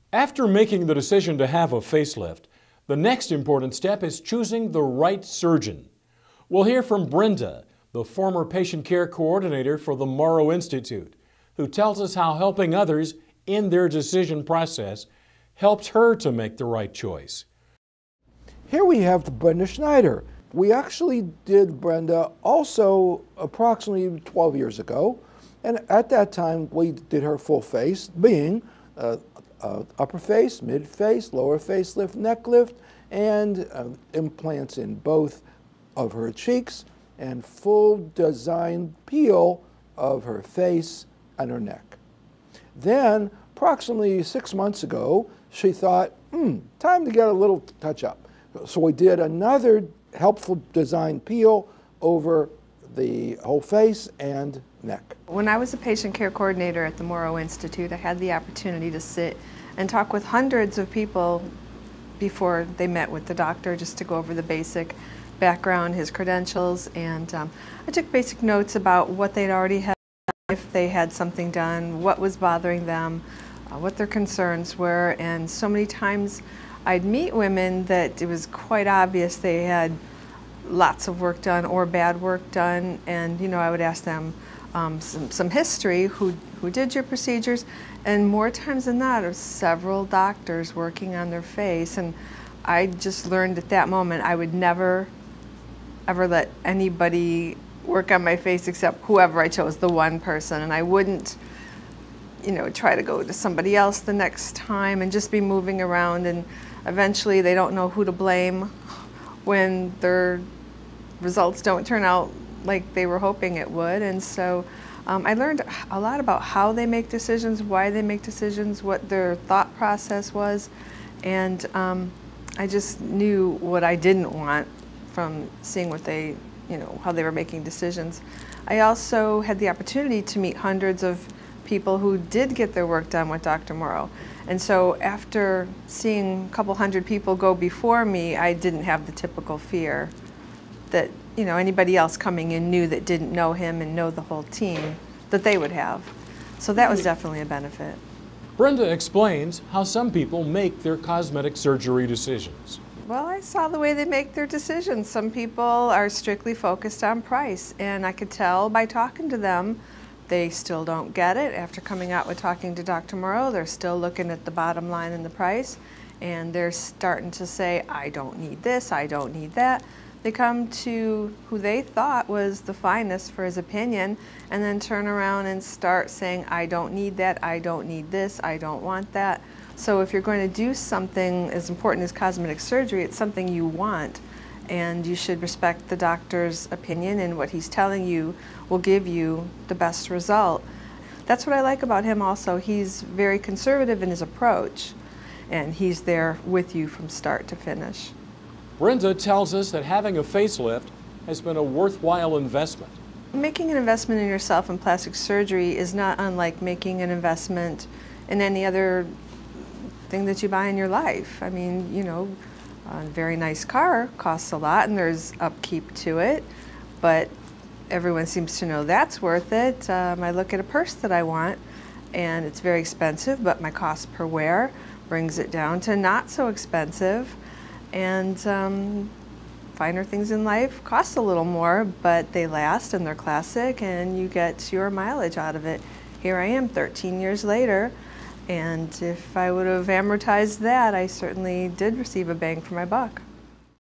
After making the decision to have a facelift, the next important step is choosing the right surgeon. We'll hear from Brenda, the former patient care coordinator for the Morrow Institute, who tells us how helping others in their decision process helped her to make the right choice. Here we have Brenda Schneider. We actually did Brenda also approximately 12 years ago, and at that time we did her full face, being upper face, mid face, lower facelift, neck lift, and implants in both of her cheeks and full design peel of her face and her neck. Then, approximately 6 months ago, she thought, time to get a little touch up. So we did another helpful design peel over the whole face and neck. When I was a patient care coordinator at the Morrow Institute, I had the opportunity to sit and talk with hundreds of people before they met with the doctor, just to go over the basic background, his credentials, and I took basic notes about what they'd already had, if they had something done, what was bothering them, what their concerns were, and so many times I'd meet women that it was quite obvious they had lots of work done or bad work done, and I would ask them some history, who did your procedures, and more times than not, it was several doctors working on their face, and I just learned at that moment I would never ever let anybody work on my face except whoever I chose, the one person, and I wouldn't try to go to somebody else the next time and just be moving around, and eventually they don't know who to blame when their results don't turn out like they were hoping it would. And so I learned a lot about how they make decisions, why they make decisions, what their thought process was, and I just knew what I didn't want from seeing what they, how they were making decisions. I also had the opportunity to meet hundreds of people who did get their work done with Dr. Morrow. And so after seeing a couple hundred people go before me, I didn't have the typical fear that anybody else coming in new that didn't know him and know the whole team that they would have. So that was definitely a benefit. Brenda explains how some people make their cosmetic surgery decisions. Well, I saw the way they make their decisions. Some people are strictly focused on price, and I could tell by talking to them they still don't get it. After coming out with talking to Dr. Morrow, they're still looking at the bottom line and the price, and they're starting to say, I don't need this, I don't need that. They come to who they thought was the finest for his opinion, and then turn around and start saying, I don't need that, I don't need this, I don't want that. So if you're going to do something as important as cosmetic surgery, it's something you want, and you should respect the doctor's opinion, and what he's telling you will give you the best result. That's what I like about him also. He's very conservative in his approach, and he's there with you from start to finish. Brenda tells us that having a facelift has been a worthwhile investment. Making an investment in yourself in plastic surgery is not unlike making an investment in any other thing that you buy in your life. I mean, a very nice car costs a lot and there's upkeep to it, but everyone seems to know that's worth it. I look at a purse that I want and it's very expensive, but my cost per wear brings it down to not so expensive. And finer things in life cost a little more, but they last and they're classic and you get your mileage out of it. Here I am 13 years later, and if I would have amortized that, I certainly did receive a bang for my buck.